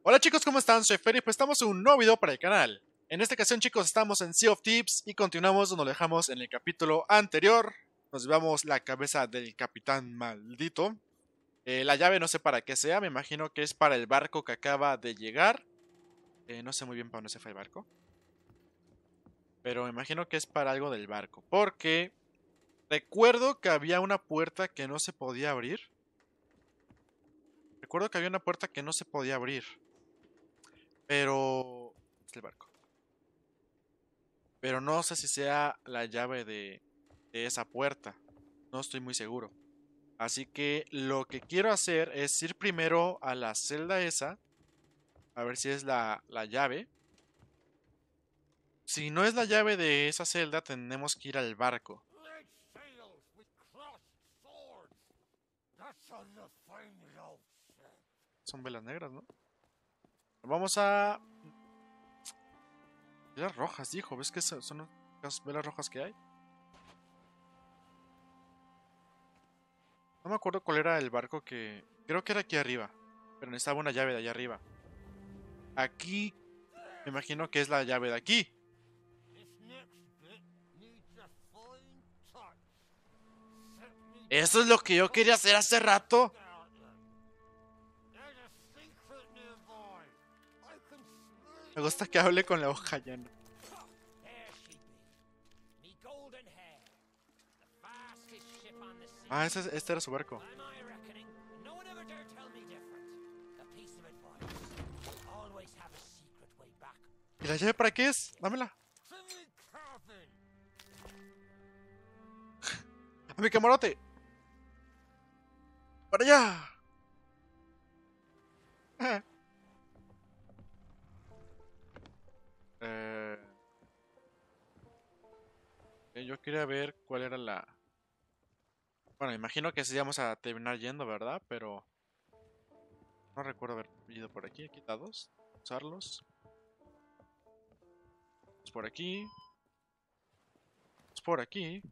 Hola chicos, ¿cómo están? Soy Fer y pues estamos en un nuevo video para el canal. En esta ocasión chicos estamos en Sea of Thieves y continuamos donde lo dejamos en el capítulo anterior. Nos llevamos la cabeza del capitán maldito. La llave no sé para qué sea, me imagino que es para el barco que acaba de llegar. No sé muy bien para dónde se fue el barco. Pero me imagino que es para algo del barco. Porque recuerdo que había una puerta que no se podía abrir. Recuerdo que había una puerta que no se podía abrir. Pero... es el barco. Pero no sé si sea la llave de esa puerta. No estoy muy seguro. Así que lo que quiero hacer es ir primero a la celda esa. A ver si es la llave. Si no es la llave de esa celda, tenemos que ir al barco. Red sails with crossed swords. That's on the fine old ship. Son velas negras, ¿no? Vamos a... velas rojas, dijo. ¿Ves que son las velas rojas que hay? No me acuerdo cuál era el barco que... creo que era aquí arriba. Pero necesitaba una llave de allá arriba. Aquí... me imagino que es la llave de aquí. This next bit needs a fine touch. Set me Eso es lo que yo quería hacer hace rato. down there. There's a secret nearby. I can smell Me gusta que hable con la hoja llena. There she be. Me golden hair. The fastest ship on the sea. Ah, este era su barco. By my reckoning, no one ever dare tell me different. A piece of advice. Always have a secret way back. ¿Y la llave para qué es? Dámela. To me cabin. ¡A mi camarote! ¡Para allá! Eh, yo quería ver cuál era la... bueno, imagino que sí vamos a terminar yendo, ¿verdad? Pero... no recuerdo haber ido por aquí. Aquí dados. Usarlos. Es por aquí. Es por aquí.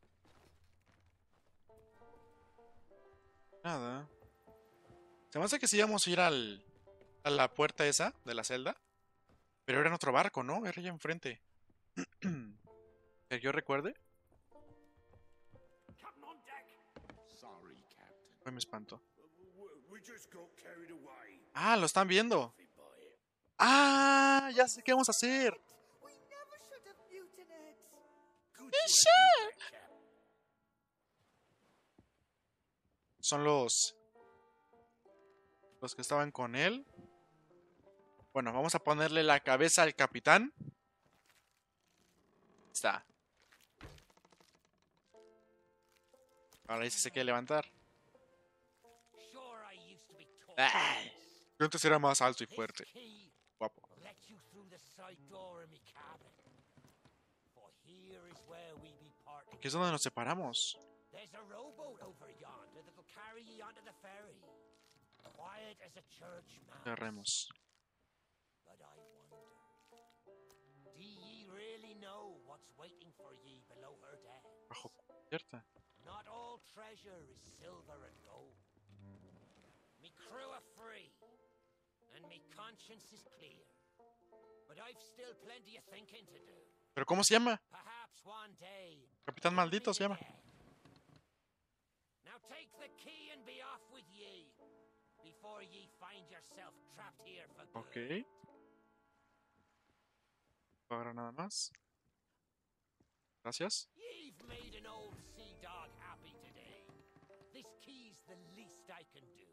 Nada. Se me hace que sí íbamos a ir a la puerta esa de la celda. Pero era en otro barco, ¿no? Era allá enfrente. Que yo recuerde. Captain on deck. Sorry, Captain. Fue mi espanto. We just got carried away. Ah, lo están viendo. Nothing by it. Ah, ya sé qué vamos a hacer. We never should have mutinied. Good to have you back, Cap. Son los que estaban con él. Bueno, vamos a ponerle la cabeza al capitán. Está. Ahora dice se quiere levantar. Sure, I used to be tough. Ay, yo antes era más alto y This fuerte. key Guapo. will let you through the side door of me cabin. For here is where we be parting. Aquí es donde nos separamos. There's a rowboat over yonder that'll carry ye onto the ferry. Quiet as a church mouse. Cerremos. But I wonder, do ye really know what's waiting for ye below her deck? Bajo cubierta. Not all treasure is silver and gold. Me crew are free, and me conscience is clear. But I've still plenty of thinking to do. ¿Pero cómo se llama? Perhaps one day. Capitán Maldito se llama. Now take the key and be off with ye, before ye find yourself trapped here for good. Ok. Ahora nada más. Gracias. Ye've made an old sea dog happy today. This key's the least I can do.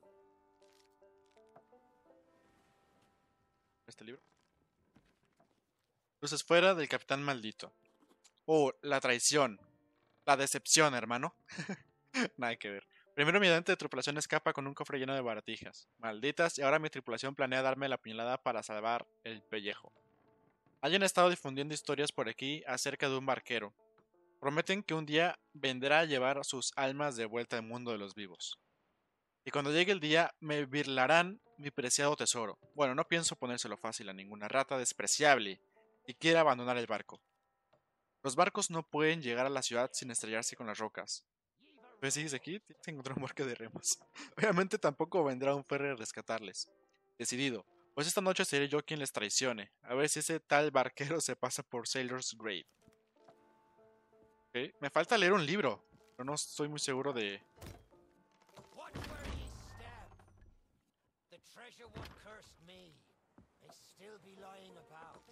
Este libro. Luces fuera del capitán maldito. Oh, la traición. La decepción, hermano. Nada que ver. Primero mi ayudante de tripulación escapa con un cofre lleno de baratijas. Malditas, y ahora mi tripulación planea darme la puñalada para salvar el pellejo. Alguien ha estado difundiendo historias por aquí acerca de un barquero. Prometen que un día vendrá a llevar sus almas de vuelta al mundo de los vivos. Y cuando llegue el día, me birlarán mi preciado tesoro. Bueno, no pienso ponérselo fácil a ninguna rata despreciable que quiera abandonar el barco. Los barcos no pueden llegar a la ciudad sin estrellarse con las rocas. ¿Ves? ¿Sigues aquí? Tienes que encontrar un barco de remos. Obviamente tampoco vendrá un ferry a rescatarles. Decidido. Pues esta noche seré yo quien les traicione. A ver si ese tal barquero se pasa por Sailor's Grave. Ok, me falta leer un libro, pero no estoy muy seguro de... What were ye stab? The treasure what cursed me may still be lying about.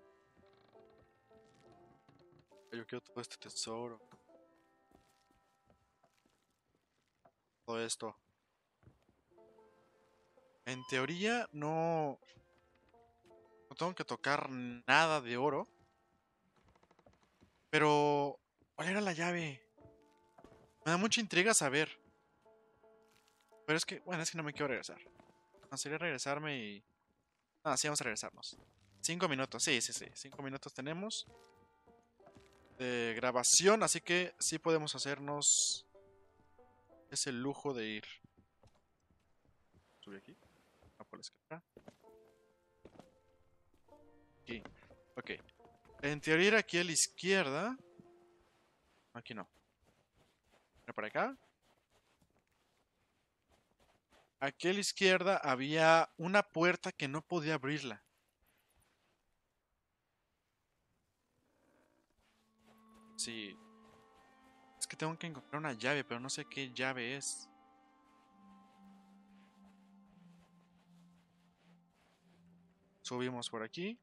Yo quiero todo este tesoro. Todo esto. En teoría no tengo que tocar nada de oro. Pero... ¿cuál era la llave? Me da mucha intriga saber. Pero es que, bueno, es que no me quiero regresar. No, sería regresarme y... Ah, sí, vamos a regresarnos. 5 minutos, sí. 5 minutos tenemos de grabación, así que sí podemos hacernos ese lujo de ir. Sube aquí. Ah, por la escalera. Aquí. Ok. En teoría ir aquí a la izquierda. Aquí no. Mira para acá. Aquí a la izquierda había una puerta que no podía abrirla. Sí. Es que tengo que encontrar una llave, pero no sé qué llave es. Subimos por aquí.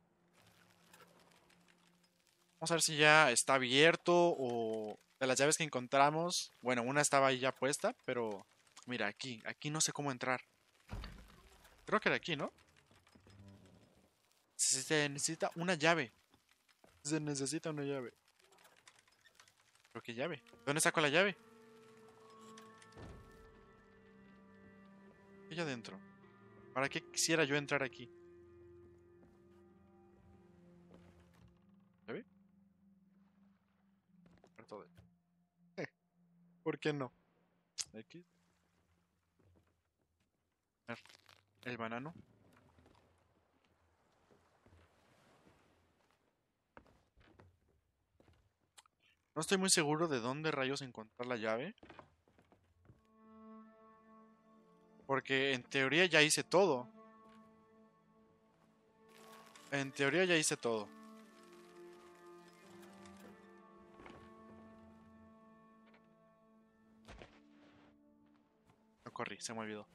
Vamos a ver si ya está abierto o de las llaves que encontramos. Bueno, una estaba ahí ya puesta, pero mira, aquí no sé cómo entrar. Creo que era aquí, ¿no? Se necesita una llave. Se necesita una llave. ¿Pero qué llave? ¿Dónde saco la llave? Allá adentro. ¿Para qué quisiera yo entrar aquí? ¿Llave? Todo. ¿Por qué no? Aquí. A ver, el banano. No estoy muy seguro de dónde rayos encontrar la llave. Porque en teoría ya hice todo. En teoría ya hice todo. No corrí, se me olvidó.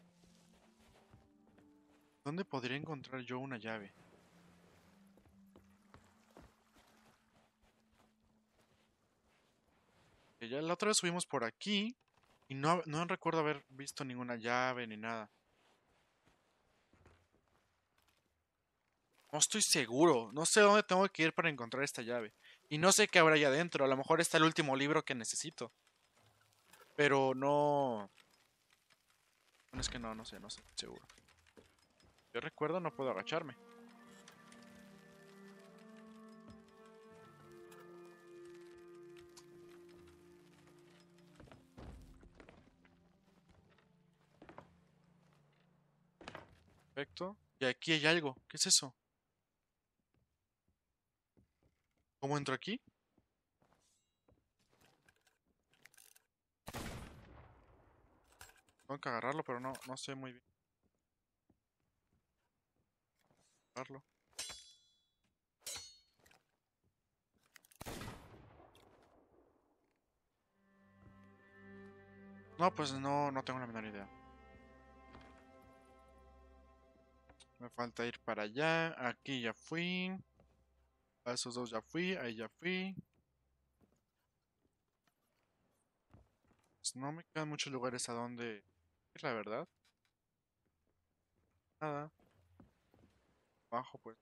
¿Dónde podría encontrar yo una llave? Que ya la otra vez subimos por aquí y no recuerdo haber visto ninguna llave ni nada. No estoy seguro. No sé dónde tengo que ir para encontrar esta llave. Y no sé qué habrá allá adentro. A lo mejor está el último libro que necesito. Pero no... Bueno, es que no sé, seguro. Yo recuerdo no puedo agacharme. Perfecto. Y aquí hay algo. ¿Qué es eso? ¿Cómo entro aquí? Tengo que agarrarlo, pero no sé muy bien. Agarrarlo. No, pues no tengo la menor idea. Me falta ir para allá. Aquí ya fui. A esos dos ya fui. Ahí ya fui. Pues no me quedan muchos lugares a donde ir, la verdad. Nada. Abajo, pues.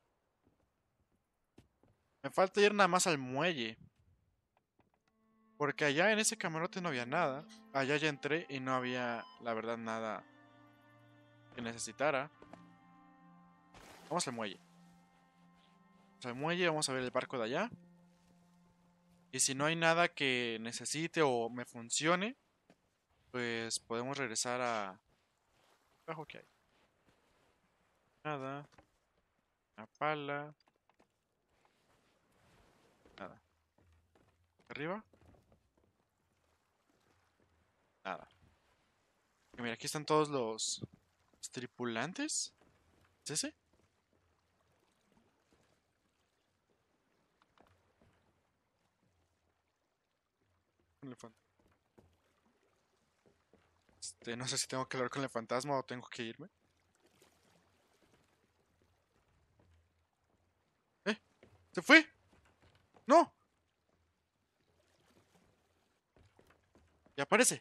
Me falta ir nada más al muelle. Porque allá en ese camarote no había nada. Allá ya entré y no había, la verdad, nada que necesitara. Vamos al muelle. Vamos al muelle, vamos a ver el barco de allá. Y si no hay nada que necesite o me funcione, pues podemos regresar a... Abajo que hay. Nada. Una pala. Nada. Arriba. Nada. Y mira, aquí están todos los tripulantes. ¿Es ese? Con el no sé si tengo que hablar con el fantasma o tengo que irme. ¿Eh? ¿Se fue? ¡No! Y aparece.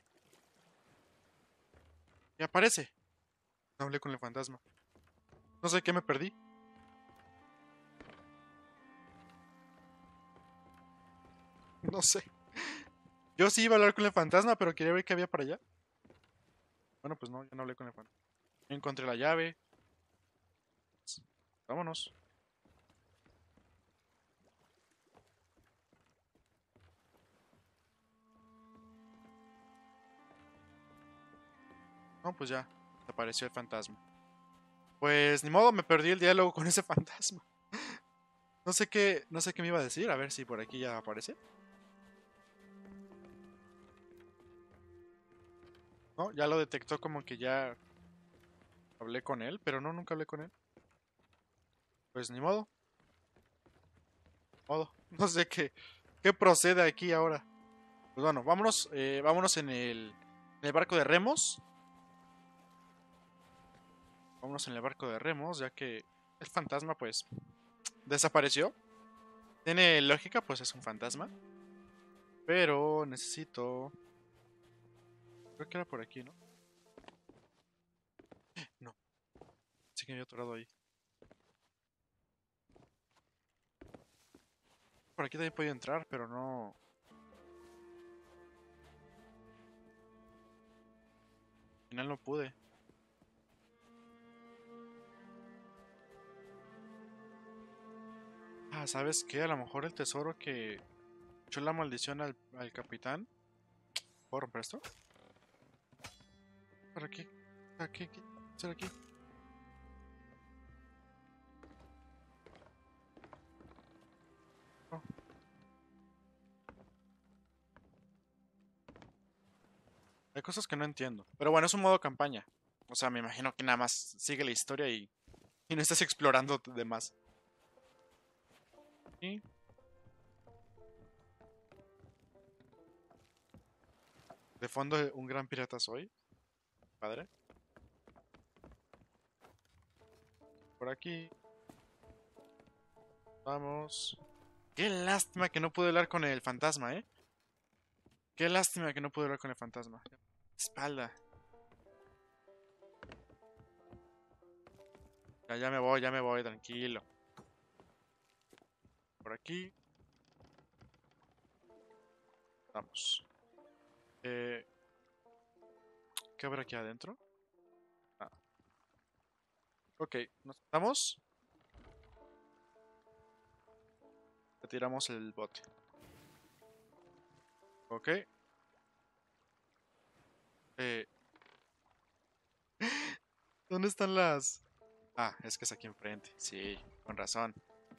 Y aparece. No hablé con el fantasma. No sé qué me perdí. No sé. Yo sí iba a hablar con el fantasma, pero quería ver qué había para allá. Bueno, pues no, ya no hablé con el fantasma. Encontré la llave. Vámonos. No, pues ya. Desapareció el fantasma. Pues ni modo, me perdí el diálogo con ese fantasma. No sé qué me iba a decir. A ver si por aquí ya aparece. No, ya lo detectó como que ya hablé con él, pero no, nunca hablé con él. Pues ni modo, modo. No sé qué procede aquí ahora. Pues bueno, vámonos, vámonos en el barco de remos. Vámonos en el barco de remos, ya que el fantasma pues desapareció. Tiene lógica, pues es un fantasma. Pero necesito... Creo que era por aquí, ¿no? No, sí que me había atorado ahí. Por aquí también podía entrar, pero no... Al final no pude. Ah, ¿sabes qué? A lo mejor el tesoro que echó la maldición al capitán. ¿Puedo romper esto? ¿Para aquí? ¿Qué hacer aquí? No. Hay cosas que no entiendo. Pero bueno, es un modo campaña. O sea, me imagino que nada más sigue la historia y no estás explorando de más. Y de fondo, un gran pirata soy. Padre. Por aquí. Vamos. Qué lástima que no pude hablar con el fantasma, ¿eh? Qué lástima que no pude hablar con el fantasma. Espalda. Ya me voy, tranquilo. Por aquí. Vamos. Eh, ¿Qué habrá aquí adentro? Ah, ok, nos estamos. Retiramos el bote. Ok. Eh, ¿Dónde están las...? Ah, es que es aquí enfrente. Sí, con razón.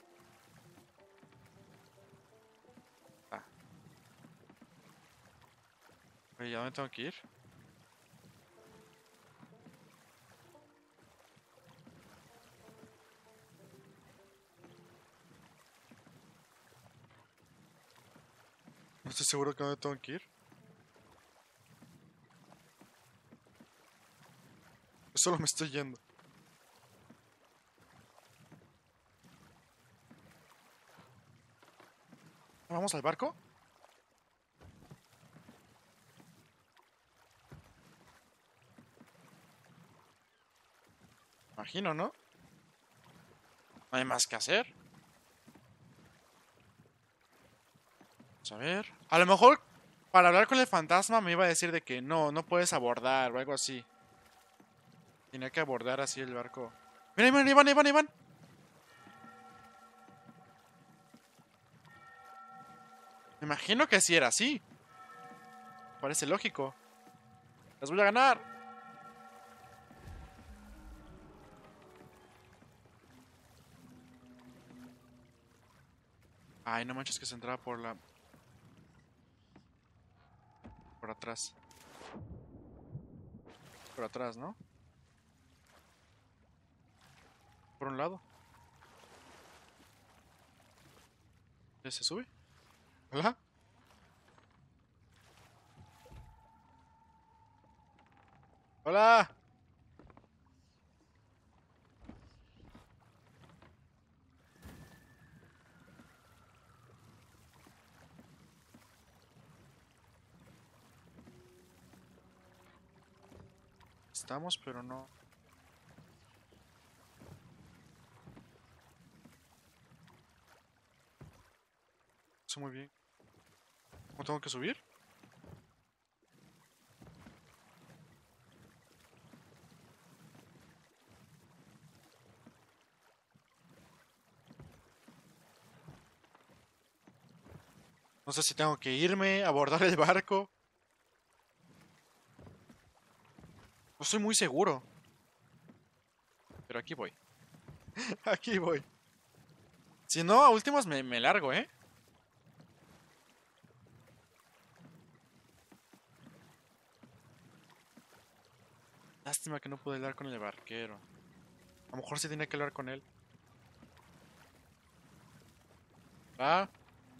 Ah, oye, ¿a dónde tengo que ir? No estoy seguro que a dónde tengo que ir. Yo solo me estoy yendo. ¿Vamos al barco? Imagino, ¿no? No hay más que hacer. Vamos a ver. A lo mejor para hablar con el fantasma me iba a decir de que no, no puedes abordar o algo así. Tenía que abordar así el barco. Mira, mira, Iván, Iván, Iván. Me imagino que sí era así. Parece lógico. Las voy a ganar. Ay, no manches que se entraba por la... Por atrás. Por atrás, ¿no? por un lado. ¿Ya se sube? ¿Hola? ¡Hola! Estamos, pero no. Eso muy bien. ¿Cómo tengo que subir? No sé si tengo que irme, abordar el barco. No estoy muy seguro. Pero aquí voy. Aquí voy. Si no, a últimas me largo, ¿eh? Lástima que no pude hablar con el barquero. A lo mejor sí tenía que hablar con él. Ah,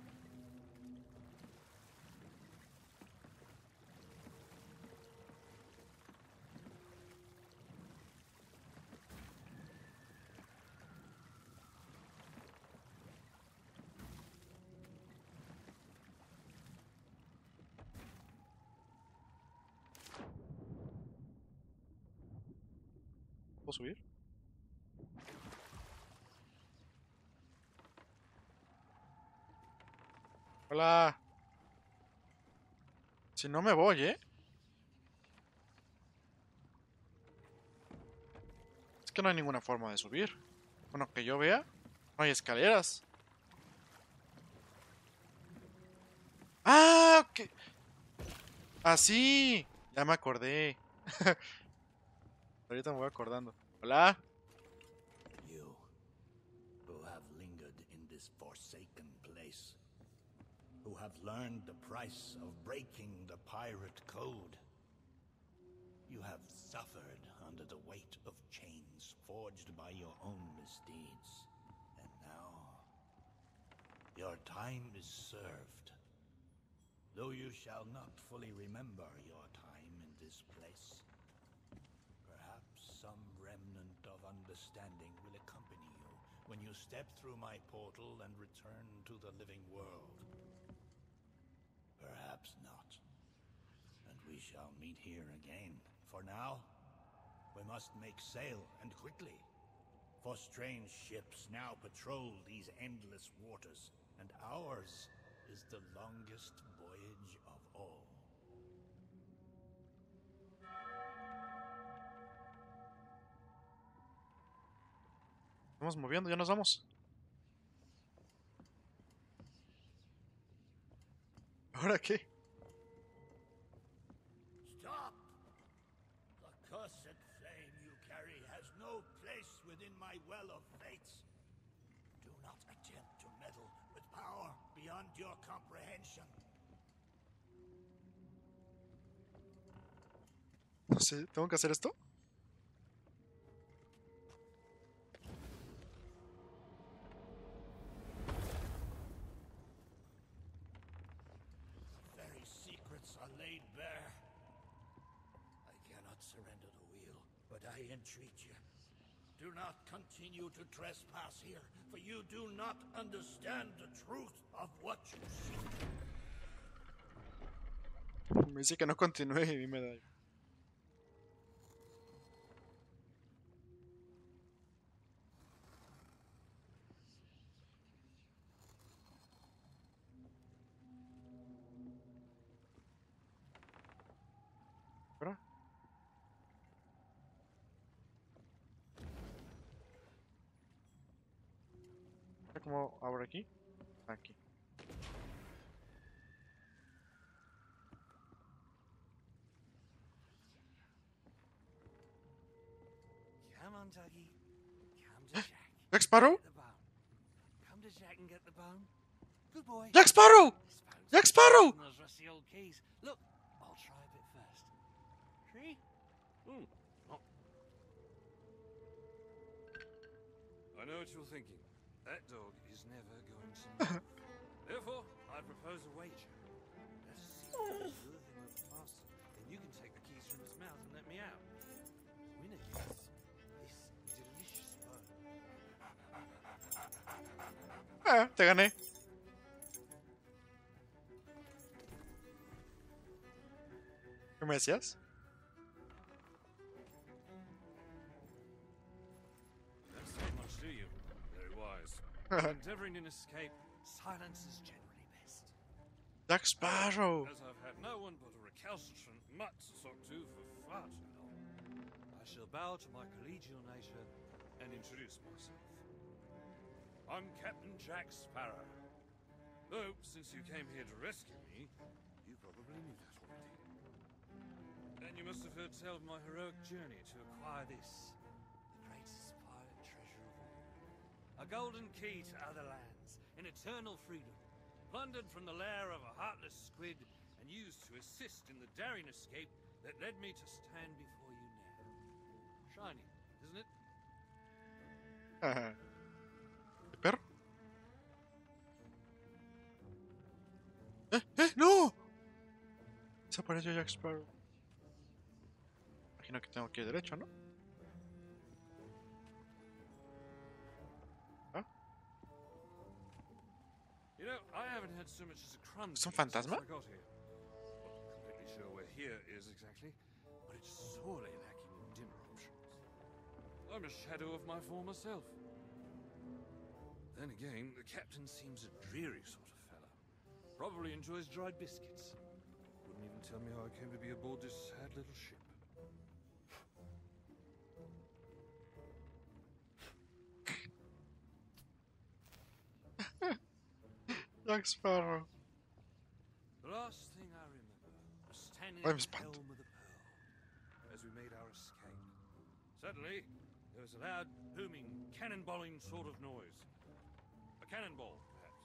¿puedo subir? Hola. Si no me voy, ¿eh? Es que no hay ninguna forma de subir. Bueno, que yo vea, no hay escaleras. ¡Ah! Ok. ¡Así! Ya me acordé. Ahorita me voy acordando. Hola. You, who have lingered in this forsaken place, who have learned the price of breaking the pirate code, you have suffered under the weight of chains forged by your own misdeeds. And now, your time is served. Though you shall not fully remember your time in this place, perhaps some remnant of understanding will accompany you when you step through my portal and return to the living world. Perhaps not. And we shall meet here again. For now, we must make sail, and quickly. For strange ships now patrol these endless waters, and ours is the longest voyage of all. Estamos moviendo, ya nos vamos. ¿Ahora qué? Stop! The cursed flame you carry has no place within my well of fates. Do not attempt to meddle with power beyond your comprehension. No sé, ¿tengo que hacer esto? Very secrets are laid bare. I cannot surrender the wheel, but I entreat you. Do not continue to trespass here, for you do not understand the truth of what you see. Me dice que no continúe y me da. ¿Ahora? ¿Cómo abro aquí? Aquí. Come on, Dougie. Come to Jack. ¿Jack Sparrow? Get the bone. Come to Jack and get the bone. Good boy. ¡Jack Sparrow! Dispose ¡Jack of Sparrow! those rusty old keys. Look, I'll try a bit first. See? Oh. know what you're thinking. That dog is never going to move. Therefore, I propose a wager. Let's see who's worthy of the master. Then you can take the keys from his mouth and let me out. Winner gets this delicious bone. Te gané. ¿Qué me decías? That's not much, do you? Very wise. Endeavoring an escape, silence is generally best. Jack Sparrow. As I've had no one but a recalcitrant mutt to talk to for far too long, I shall bow to my collegial nature and introduce myself. I'm Captain Jack Sparrow. Though, since you came here to rescue me, you probably knew that already. And you must have heard tell of my heroic journey to acquire this, the greatest pirate treasure of all. A golden key to other lands, in eternal freedom, plundered from the lair of a heartless squid, and used to assist in the daring escape that led me to stand before you now. Shiny, isn't it? ¿El perro? ¡No! Desapareció Jack Sparrow. Imagino que tengo que ir derecho, ¿no? ¿Ah? You know, I haven't had so much as a crumb ¿Es un since fantasma? I got here. Not completely sure where here is exactly, but it's sorely lacking in dimmer options. I'm a shadow of my former self. Then again, the captain seems a dreary sort of fella. Probably enjoys dried biscuits. Wouldn't even tell me how I came to be aboard this sad little ship. Jack Sparrow. The last thing I remember was standing I'm at the spent. helm of the Pearl as we made our escape. Suddenly, there was a loud, booming, cannonballing sort of noise. A cannonball, perhaps.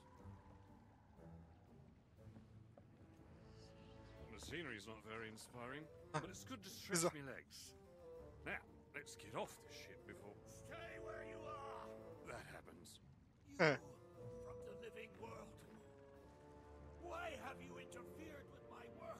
The scenery's not very inspiring, but it's good to stretch my legs. Now, let's get off this ship before Stay where you are! that happens. Eh. From the living world. Why have you interfered with my work?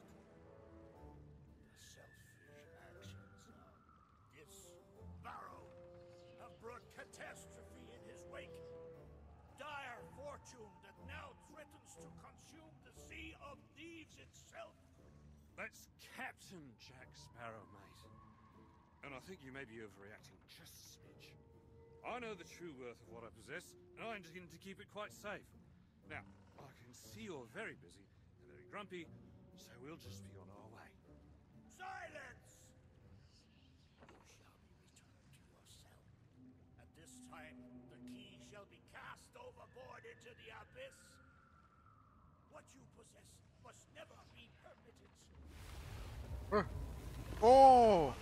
Selfish actions. This Barrow have brought catastrophe in his wake. Dire fortune that now threatens to consume the Sea of Thieves itself. That's Captain Jack Sparrow, mate. And I think you may be overreacting just a smidge. I know the true worth of what I possess, and I intend to keep it quite safe. Now, I can see you're very busy and very grumpy, so we'll just be on our way. Silence! You shall be returned to your cell. At this time, the key shall be cast overboard into the abyss. What you possess must never be permitted. ¡Oh!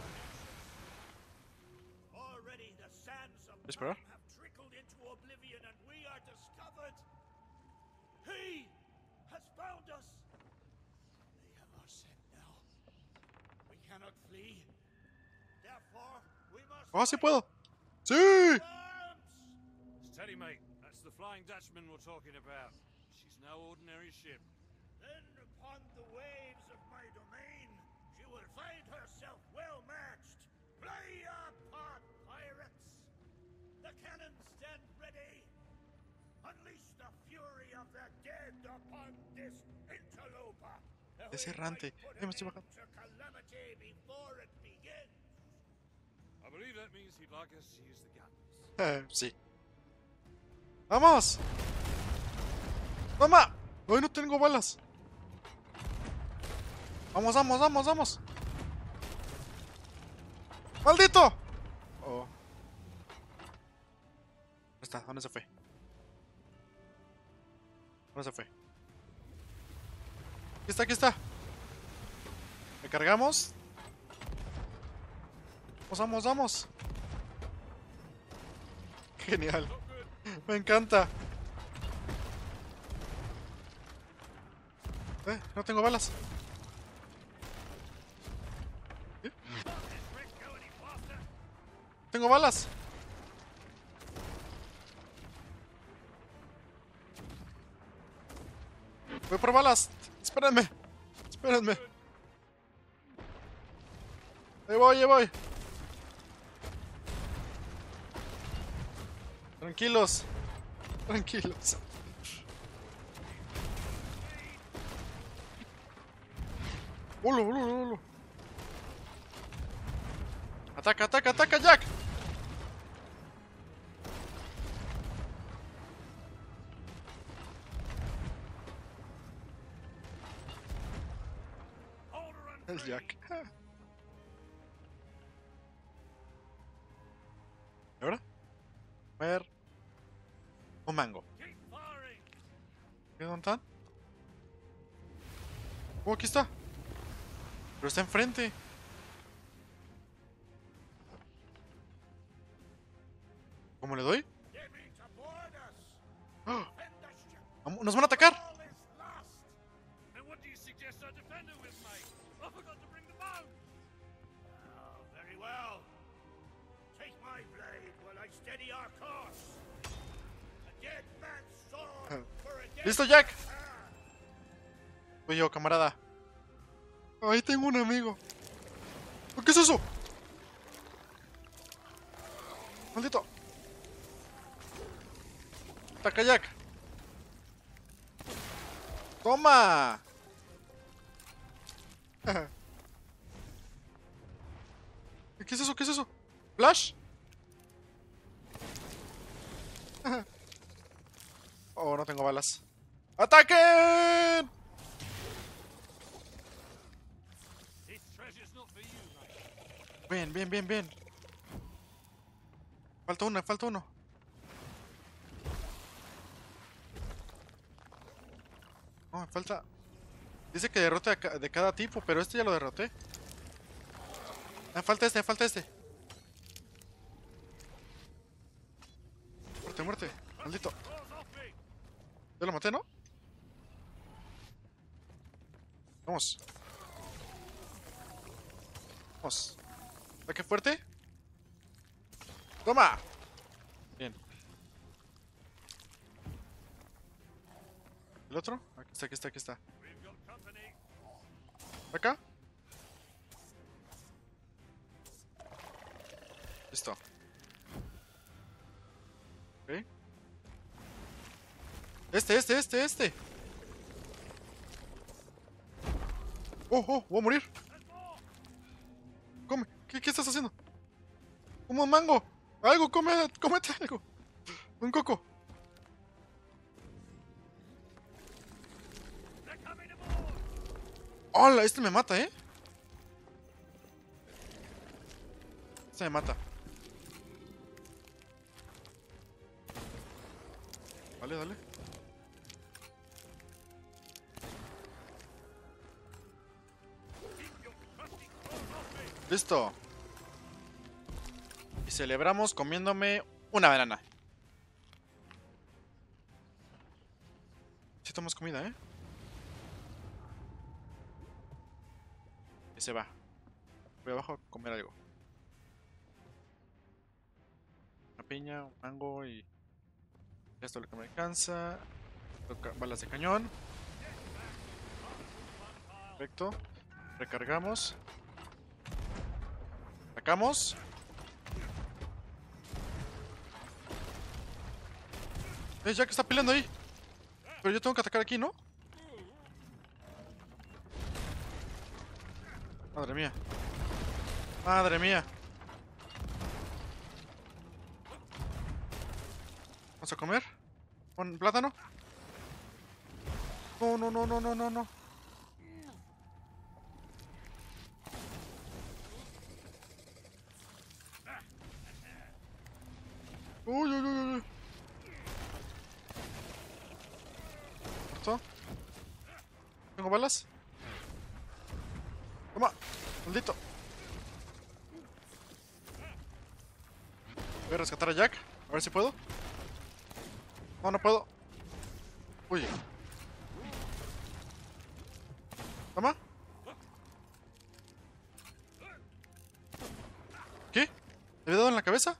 Already the sands of Espera. time have trickled into oblivion and we are discovered. He has found us. They have our scent now. We cannot flee. Therefore, we must ¡Oh, sí fight. puedo! ¡Sí! Arms! Steady, mate. That's the Flying Dutchman we're talking about. She's no ordinary ship. Then upon the waves of my domain, she will find herself well matched. Play your part, pirates! The cannons stand ready. Unleash the fury of the dead upon this interloper. That Es we errante. might put Ya me an estoy end bajando. to calamity before it begins. I believe that means he'd like us to use the guns. Sí. ¡Vamos! ¡Toma! ¡Hoy no tengo balas! ¡Vamos, vamos, vamos, vamos! ¡Maldito! Oh. ¿Dónde está? ¿Dónde se fue? ¿Dónde se fue? Aquí está, aquí está. Recargamos. Vamos, vamos, vamos. Genial. Me encanta. No tengo balas. ¿Qué? Tengo balas. Voy por balas. Espérenme. Espérenme. Ahí voy, ahí voy. Tranquilos. Tranquilos. ¡Ulo, ulo, ulo! ¡Ataca, ataca, ataca, Jack! El Jack. ¿Y ahora? Ver. Un mango. ¿Dónde están? Oh, aquí está. Pero está enfrente. ¿Cómo le doy? ¡Ah! ¡Nos van a atacar! And what do you suggest I defend her with, mate? I forgot to bring the bow. Oh, very well. Take my blade while I steady our course. A dead man's sword for a dead ¡Listo, Jack! man. Soy yo, camarada. Ahí tengo un amigo. ¿Qué es eso? Maldito. Ataca, Jack. ¡Toma! ¿Qué es eso? ¿Qué es eso? ¿Flash? Oh, no tengo balas. ¡Ataquen! This treasure's not for you, mate. Bien, bien, bien, bien. Falta uno, falta uno. No, me falta. Dice que derrote de cada tipo, pero este ya lo derroté. Me falta este, me falta este. Muerte, muerte. Maldito. Claws off me. Ya lo maté, ¿no? Vamos. Vamos. Ataque fuerte. ¡Toma! Bien. ¿El otro? Aquí está, aquí está, aquí está. We've got company. ¿Acá? Listo. Ok. Este. Oh, voy a morir. Come. ¿Qué estás haciendo? Como un mango. Algo, cómete algo. Un coco. They're coming aboard. ¡Hola! Este me mata, ¿eh? Este me mata. Dale, dale. Keep your crusty claws off me. Listo. Y celebramos comiéndome una banana. Si tomas comida, ¿eh? Y se va. Voy abajo a comer algo. Una piña, un mango y... Esto es lo que me alcanza. Balas de cañón. Perfecto. Recargamos. Sacamos. Jack está peleando ahí. Pero yo tengo que atacar aquí, ¿no? Madre mía. Madre mía. ¿Vamos a comer? ¿Con plátano? No. Uy. ¿Esto? ¿Tengo balas? Toma, maldito. Voy a rescatar a Jack. A ver si puedo. No puedo. Uy. Toma. ¿Qué? ¿Le había dado en la cabeza?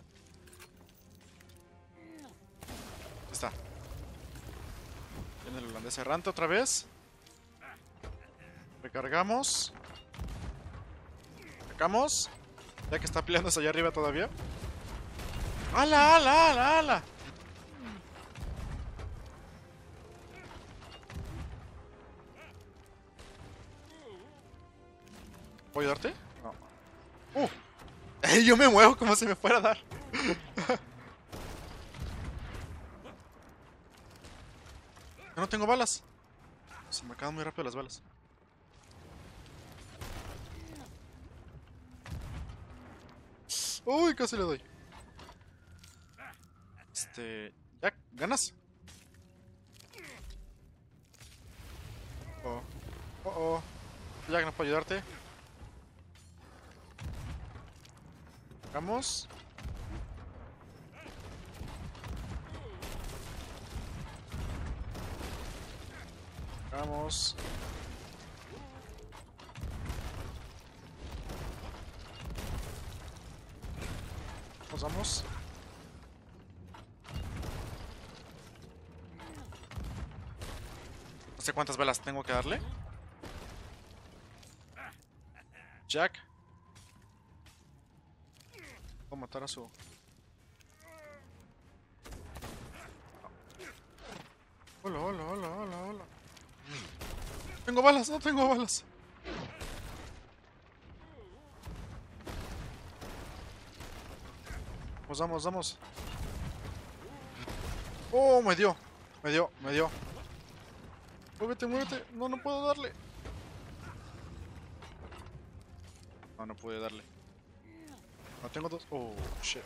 Ahí está. Viene el holandés errante otra vez. Recargamos. Sacamos. Ya que está peleándose allá arriba todavía. ¡Ala, ala, ala, ala! ¿Puedo ayudarte? No. Yo me muevo como si me fuera a dar. Yo no tengo balas. Se me acaban muy rápido las balas. Uy, casi le doy. Jack, ¿ganas? Oh. Oh, oh. Jack, no puedo ayudarte. Vamos. Vamos. Vamos. No sé cuántas balas tengo que darle. Jack. Voy a matar a su... Hola, hola, hola, hola, hola. Tengo balas, no tengo balas. Vamos, vamos. Oh, me dio. Me dio. Muévete, muévete. No, no puedo darle. No, no pude darle. No, tengo dos. Oh, shit.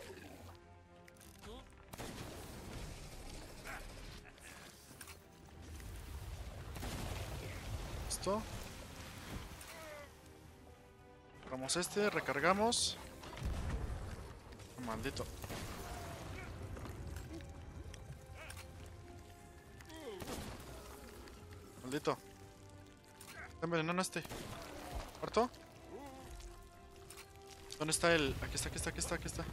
Listo. Agarramos este, recargamos. Maldito. Maldito. Está envenenando este. ¿Muerto? ¿Dónde está el...? Aquí está.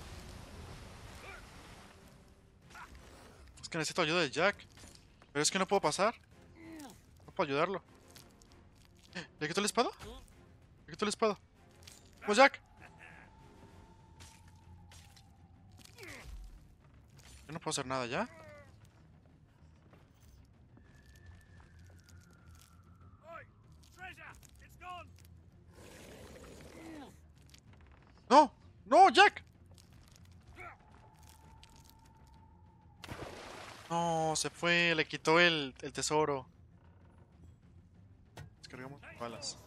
Es que necesito ayuda de Jack. Pero es que no puedo pasar. No puedo ayudarlo. ¿Le quitó la espada? ¡Vamos, Jack! Yo no puedo hacer nada ya. ¡No! ¡No, Jack! No, se fue, le quitó el tesoro. Descargamos balas.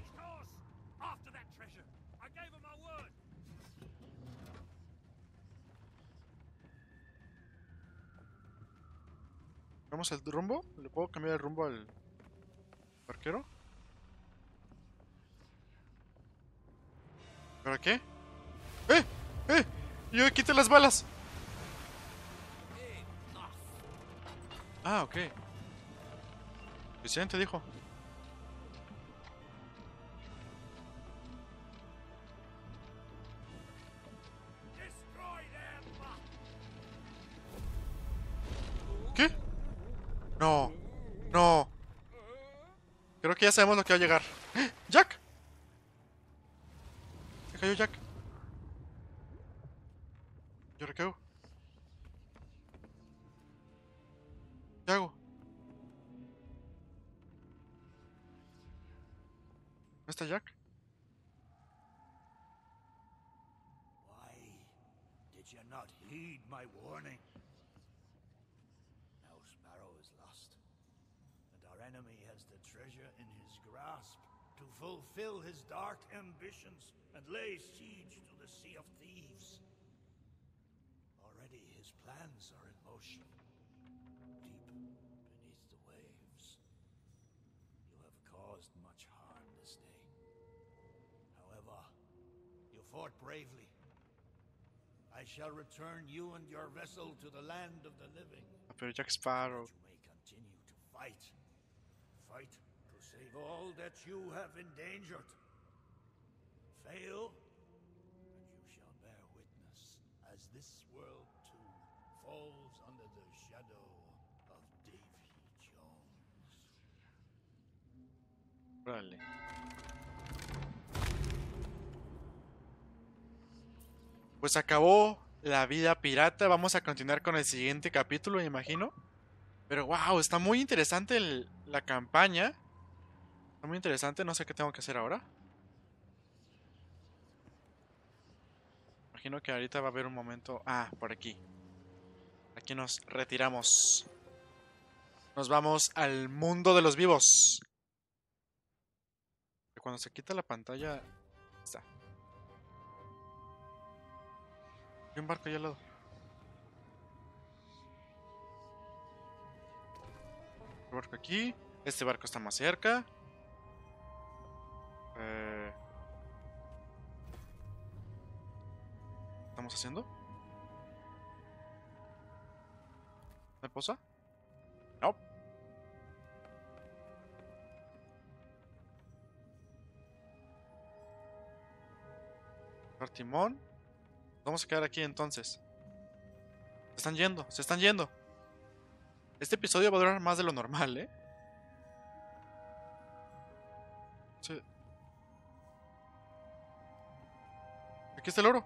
¿Vamos el rumbo? ¿Le puedo cambiar el rumbo al barquero? ¿Para qué? ¡Eh! ¡Yo quité las balas! Ah, ok. Suficiente, dijo. ¿Qué? No. Creo que ya sabemos lo que va a llegar. ¡Jack! Se cayó Jack. ¿Y ahora qué hago? ¿Qué hago? ¿No está Jack? Why did you not heed my warning? Now Sparrow is lost, and our enemy has the treasure in his grasp to fulfill his dark ambitions and lay siege to the Sea of Thieves. Already his plans are in motion, deep beneath the waves. You have caused much harm this day. However, you fought bravely. I shall return you and your vessel to the land of the living. Pero Jack Sparrow. You may continue to fight. Fight to save all that you have endangered. Fail, and you shall bear witness as this world too falls under the shadow of Davy Jones. Órale. Pues acabó la vida pirata. Vamos a continuar con el siguiente capítulo, me imagino. Pero wow, está muy interesante la campaña. Está muy interesante, no sé qué tengo que hacer ahora. Imagino que ahorita va a haber un momento... Ah, por aquí. Aquí nos retiramos. Nos vamos al mundo de los vivos. Cuando se quita la pantalla... Está. Hay un barco allá al lado. Un barco aquí. Este barco está más cerca. ¿Qué estamos haciendo? ¿Me posa? No. Timón. Vamos a quedar aquí entonces. Se están yendo, se están yendo. Este episodio va a durar más de lo normal, ¿eh? Sí. Aquí está el oro.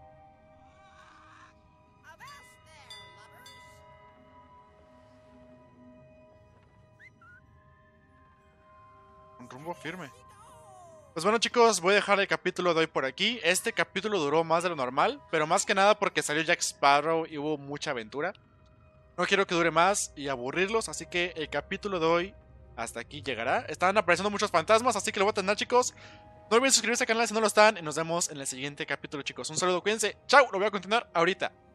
Un rumbo firme. Pues bueno, chicos, voy a dejar el capítulo de hoy por aquí. Este capítulo duró más de lo normal, pero más que nada porque salió Jack Sparrow y hubo mucha aventura. No quiero que dure más y aburrirlos, así que el capítulo de hoy hasta aquí llegará. Están apareciendo muchos fantasmas, así que lo voy a tener, chicos. No olviden suscribirse al canal si no lo están y nos vemos en el siguiente capítulo, chicos. Un saludo, cuídense. Chao, lo voy a continuar ahorita.